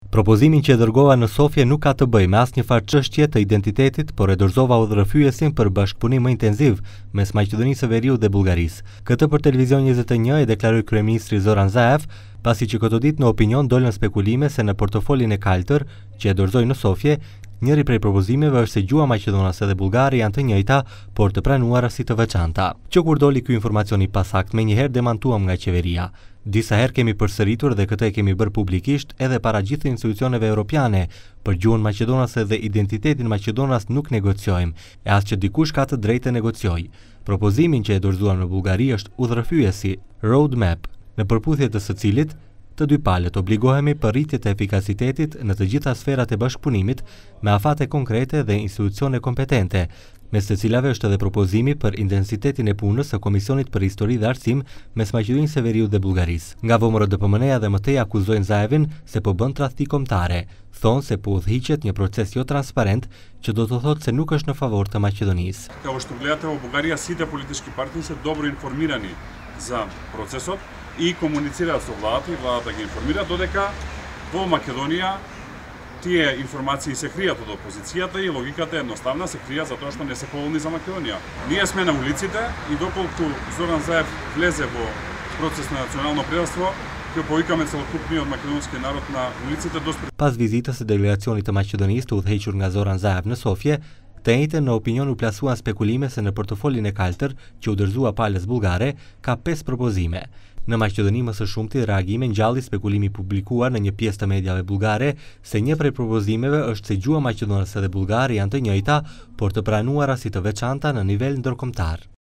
Propozimin që e dërgova në Sofje nuk ka të bëjë me asnjëfarë çështje të identitetit, por e dorëzova udhërrëfyesin për bashkëpunim më intenziv mes Maqedonisë së Veriut dhe Bullgarisë. Këtë për Televizion 21 e deklaroi kryeministri Zoran Zaev, pasi që këto ditë në opinion dolën spekulime se në portofolin e kaltër që e dorëzoi në Sofje, njëri prej propozimeve është se gjua maqedonase dhe bullgare janë të njëjta, por të pranuara si të veçanta. Që kur doli ky informacion i pasakt, menjëherë demantuam nga qeveria. Disa herë kemi përsëritur dhe këtë e kemi bërë publikisht edhe para gjithë institucioneve europiane. Për gjuhën maqedonase dhe identitetin maqedonas nuk negociojmë, e as që dikush ka të drejtë të negociojë. Propozimin që e dorëzuam në Bullgari është udhërrëfyesi, roadmap, në përputhje të së cilit të dy palët obligohemi për rritje të efikasitetit në të gjitha sferat e bashkëpunimit me afate konkrete dhe institucione kompetente, mes të cilave është edhe propozimi për intensitetin e punës së Komisionit për Histori dhe Arsim mes Maqedonisë së Veriut dhe Bullgarisë. Nga VMRDPMN-ja dhe MT akuzojnë Zaevin se po bën tradhti kombëtare. Thonë se po udhhiqet një proces jo transparent që do të thotë se nuk është në favor të Maqedonisë. Kao što gledate, Bugarija sите politički partneri se dobro informirani za procesot i komuniciraат со владата и владата ги информира, додека во Македонија тие информации се кријат од опозицијата и логиката е едноставна, се кријат затоа што не се поволни за Македонија. Ние сме на улиците и доколку Зоран Заев влезе во процес на национално предавство, ќе повикаме целокупниот македонски народ на улиците до Pas vizitës së delegacionit të Maqedonisë të udhëhequr nga Zoran Zaev në Sofje, të njëjtën në opinion u plasuan spekulime se në portofolin e kaltër që u dorëzua palës bullgare ka 5 propozime. Në Maqedoni më së shumti reagime ngjalli spekulimi publikuar në një pjesë të mediave bullgare se një prej propozimeve është se gjua maqedonase dhe bullgare janë të njëjta, por të pranuara si të veçanta në nivel ndërkombëtar.